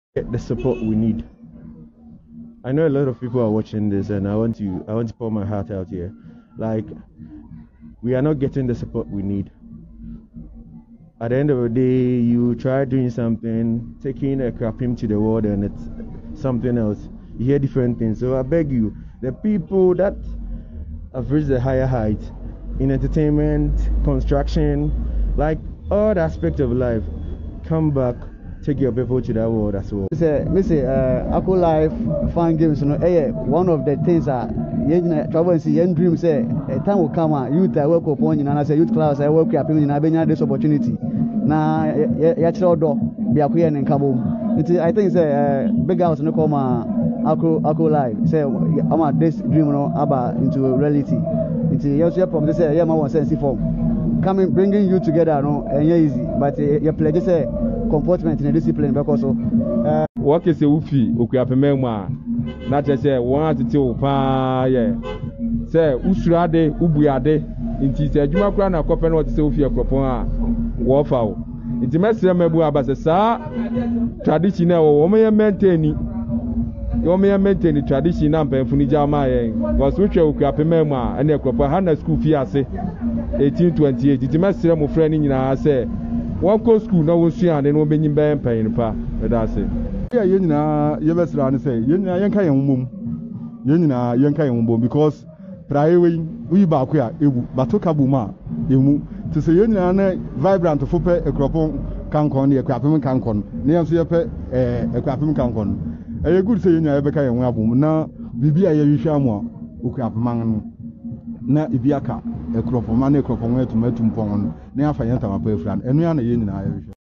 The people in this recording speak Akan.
get the support we need. I know a lot of people are watching this, and I want to pour my heart out here. Like, we are not getting the support we need. At the end of the day, you try doing something, taking a crapim to the world, and it's something else. You hear different things. So I beg you, the people that have reached the higher height in entertainment, construction, like all the aspects of life, come back, take your people to that world as well. Ako Life fan games, one of the things that travel and see dream say a time will come, youth I work upon, and as a youth class, I work up in this opportunity. Now, be a queen and Kabum. I think it's a big house no coma Ako Life. Say, I'm this dream about into reality. It's your from this year, my sense form. Coming, bringing you together, and easy, but your pledge say comportment in a discipline because what is a woofy, Okuapemema? Not just say one to two pa, yeah. Say, Usurade, Ubuade, into the Jumakran, a copen what Sophia Cropona, Warfowl. It's a message about a traditional woman maintaining. You may maintain the tradition and Funijama was which Okuapemema and a Cropahana school fiasse 1828. It's a message of friend in our say. One course school no one see and then one being banned paying pa, but that's it. Yeah, you know, you best run say, you know, young kind mum, you know, young kind mum because prior we back here, but took a boomer, you to say, you know, vibrant to football a cropon cancon, a crapum cancon, near see a crapum cancon. A good say, you know, ever kind of boom now, be a Yushamwa, who crap man. Na ibiaka ekropomane ekropomwe tumetum pon na afanyanta mapefran enu ya na ye nyina ya